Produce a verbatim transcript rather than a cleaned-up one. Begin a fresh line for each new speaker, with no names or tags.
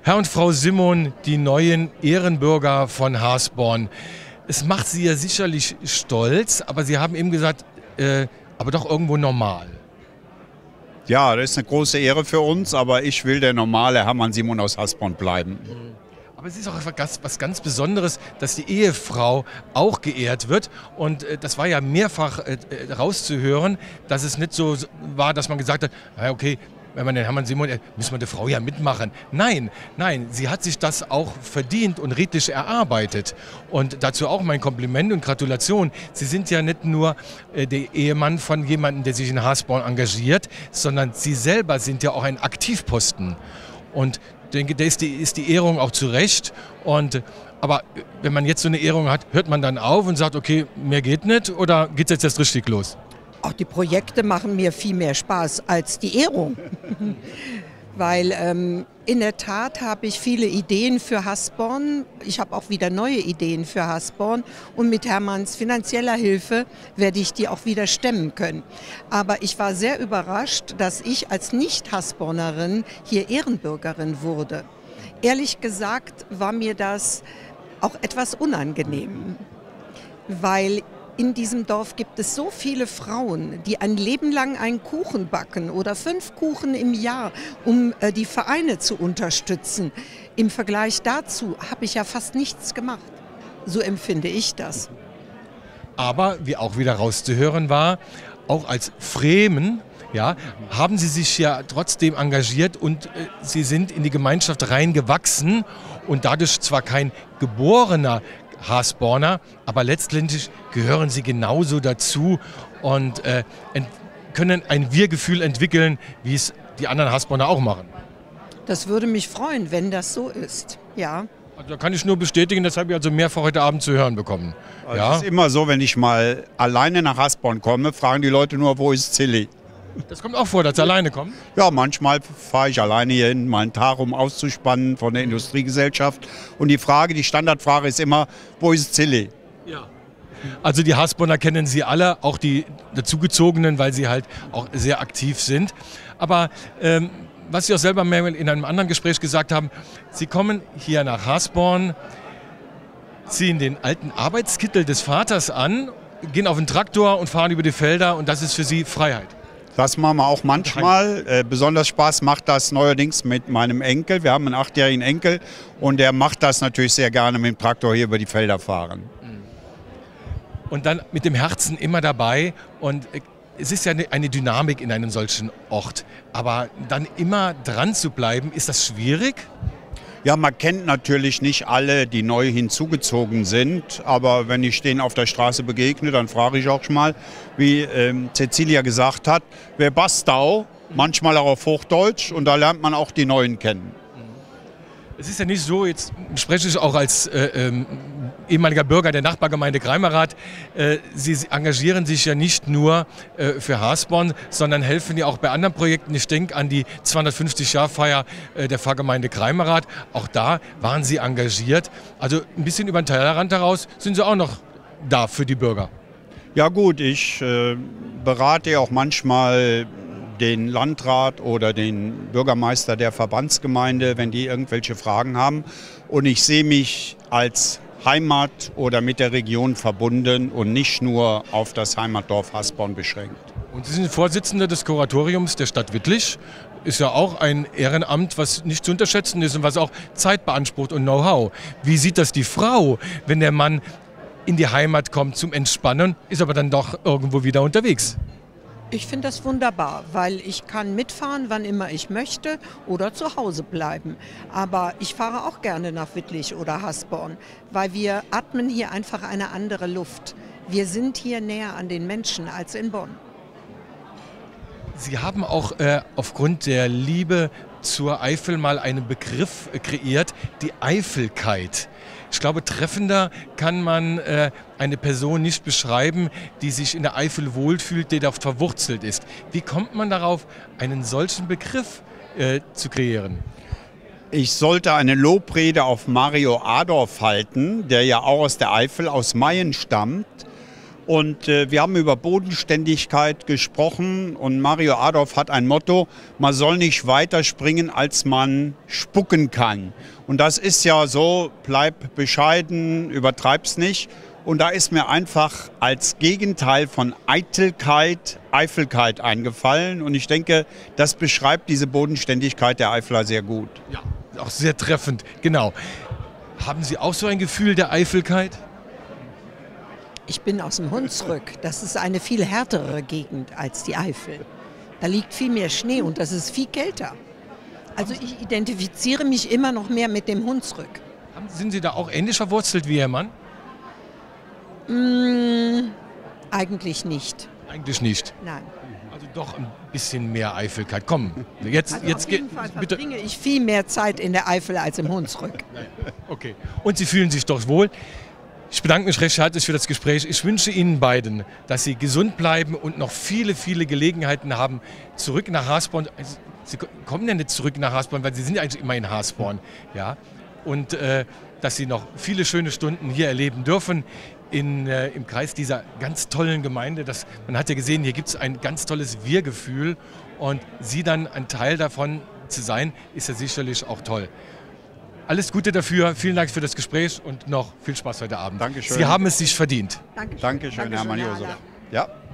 Herr und Frau Simon, die neuen Ehrenbürger von Hasborn. Es macht Sie ja sicherlich stolz, aber Sie haben eben gesagt, äh, aber doch irgendwo normal.
Ja, das ist eine große Ehre für uns, aber ich will der normale Hermann Simon aus Hasborn bleiben.
Aber es ist auch was ganz Besonderes, dass die Ehefrau auch geehrt wird. Und äh, das war ja mehrfach äh, rauszuhören, dass es nicht so war, dass man gesagt hat, na okay, wenn man den Hermann Simon, äh, müssen wir die Frau ja mitmachen. Nein, nein, sie hat sich das auch verdient und redlich erarbeitet. Und dazu auch mein Kompliment und Gratulation. Sie sind ja nicht nur äh, der Ehemann von jemandem, der sich in Hasborn engagiert, sondern Sie selber sind ja auch ein Aktivposten. Und ich denke, da ist die, ist die Ehrung auch zu Recht. Und, aber wenn man jetzt so eine Ehrung hat, hört man dann auf und sagt, okay, mehr geht nicht, oder geht es jetzt erst richtig los?
Auch die Projekte machen mir viel mehr Spaß als die Ehrung. Weil ähm, in der Tat habe ich viele Ideen für Hasborn. Ich habe auch wieder neue Ideen für Hasborn. Und mit Hermanns finanzieller Hilfe werde ich die auch wieder stemmen können. Aber ich war sehr überrascht, dass ich als Nicht-Hasbornerin hier Ehrenbürgerin wurde. Ehrlich gesagt war mir das auch etwas unangenehm, weil in diesem Dorf gibt es so viele Frauen, die ein Leben lang einen Kuchen backen oder fünf Kuchen im Jahr, um äh, die Vereine zu unterstützen. Im Vergleich dazu habe ich ja fast nichts gemacht. So empfinde ich das.
Aber, wie auch wieder rauszuhören war, auch als Fremen, ja, haben Sie sich ja trotzdem engagiert und äh, Sie sind in die Gemeinschaft reingewachsen und dadurch zwar kein geborener Hasborner, aber letztendlich gehören sie genauso dazu und äh, können ein Wir-Gefühl entwickeln, wie es die anderen Hasborner auch machen.
Das würde mich freuen, wenn das so ist, ja.
Also, da kann ich nur bestätigen, das habe ich also mehrfach heute Abend zu hören bekommen.
Also
ja?
Es ist immer so, wenn ich mal alleine nach Hasborn komme, fragen die Leute nur, wo ist Zilli?
Das kommt auch vor, dass Sie alleine kommen?
Ja, manchmal fahre ich alleine hier hin, mal einen Tag, um auszuspannen von der Industriegesellschaft. Und die Frage, die Standardfrage ist immer, wo ist Zilli?
Ja. Also die Hasborner kennen Sie alle, auch die dazugezogenen, weil sie halt auch sehr aktiv sind. Aber ähm, was Sie auch selber in einem anderen Gespräch gesagt haben, Sie kommen hier nach Hasborn, ziehen den alten Arbeitskittel des Vaters an, gehen auf den Traktor und fahren über die Felder und das ist für Sie Freiheit.
Das machen wir auch manchmal. Äh, besonders Spaß macht das neuerdings mit meinem Enkel. Wir haben einen achtjährigen Enkel und der macht das natürlich sehr gerne mit dem Traktor hier über die Felder fahren.
Und dann mit dem Herzen immer dabei. Und es ist ja eine Dynamik in einem solchen Ort. Aber dann immer dran zu bleiben, ist das schwierig?
Ja, man kennt natürlich nicht alle, die neu hinzugezogen sind, aber wenn ich denen auf der Straße begegne, dann frage ich auch schon mal, wie ähm, Cecilia gesagt hat, wer Bastau, manchmal auch auf Hochdeutsch und da lernt man auch die Neuen kennen.
Es ist ja nicht so, jetzt spreche ich auch als äh, ähm, ehemaliger Bürger der Nachbargemeinde Greimerath, äh, Sie engagieren sich ja nicht nur äh, für Hasborn, sondern helfen ja auch bei anderen Projekten. Ich denke an die zweihundertfünfzig-Jahr-Feier äh, der Pfarrgemeinde Greimerath. Auch da waren Sie engagiert. Also ein bisschen über den Tellerrand heraus sind Sie auch noch da für die Bürger.
Ja gut, ich äh, berate auch manchmal den Landrat oder den Bürgermeister der Verbandsgemeinde, wenn die irgendwelche Fragen haben. Und ich sehe mich als Heimat oder mit der Region verbunden und nicht nur auf das Heimatdorf Hasborn beschränkt.
Und Sie sind Vorsitzender des Kuratoriums der Stadt Wittlich. Ist ja auch ein Ehrenamt, was nicht zu unterschätzen ist und was auch Zeit beansprucht und Know-how. Wie sieht das die Frau, wenn der Mann in die Heimat kommt zum Entspannen, ist aber dann doch irgendwo wieder unterwegs?
Ich finde das wunderbar, weil ich kann mitfahren, wann immer ich möchte oder zu Hause bleiben. Aber ich fahre auch gerne nach Wittlich oder Hasborn, weil wir atmen hier einfach eine andere Luft. Wir sind hier näher an den Menschen als in Bonn.
Sie haben auch äh, aufgrund der Liebe zur Eifel mal einen Begriff äh, kreiert, die Eifelkeit. Ich glaube, treffender kann man äh, eine Person nicht beschreiben, die sich in der Eifel wohlfühlt, die dort verwurzelt ist. Wie kommt man darauf, einen solchen Begriff äh, zu kreieren?
Ich sollte eine Lobrede auf Mario Adorf halten, der ja auch aus der Eifel, aus Mayen stammt. Und äh, wir haben über Bodenständigkeit gesprochen und Mario Adorf hat ein Motto, man soll nicht weiter springen, als man spucken kann. Und das ist ja so, bleib bescheiden, übertreib's nicht. Und da ist mir einfach als Gegenteil von Eitelkeit Eifelkeit eingefallen. Und ich denke, das beschreibt diese Bodenständigkeit der Eifler sehr gut.
Ja, auch sehr treffend, genau. Haben Sie auch so ein Gefühl der Eitelkeit?
Ich bin aus dem Hunsrück. Das ist eine viel härtere Gegend als die Eifel. Da liegt viel mehr Schnee und das ist viel kälter. Also ich identifiziere mich immer noch mehr mit dem Hunsrück.
Sind Sie da auch ähnlich verwurzelt wie Ihr Mann?
Mmh, eigentlich nicht.
Eigentlich nicht.
Nein.
Also doch ein bisschen mehr Eitelkeit. Komm, jetzt,
Also
jetzt
auf jeden Fall
bitte.
verbringe ich viel mehr Zeit in der Eifel als im Hunsrück.
Okay. Und Sie fühlen sich doch wohl. Ich bedanke mich recht herzlich für das Gespräch. Ich wünsche Ihnen beiden, dass Sie gesund bleiben und noch viele, viele Gelegenheiten haben, zurück nach Hasborn. Sie kommen ja nicht zurück nach Hasborn, weil Sie sind ja eigentlich immer in Hasborn. Ja? Und äh, dass Sie noch viele schöne Stunden hier erleben dürfen in, äh, im Kreis dieser ganz tollen Gemeinde. Das, man hat ja gesehen, hier gibt es ein ganz tolles Wir-Gefühl. Und Sie dann ein Teil davon zu sein, ist ja sicherlich auch toll. Alles Gute dafür, vielen Dank für das Gespräch und noch viel Spaß heute Abend.
Dankeschön.
Sie haben es sich verdient.
Dankeschön,
Dankeschön, Hermann Josef. Ja.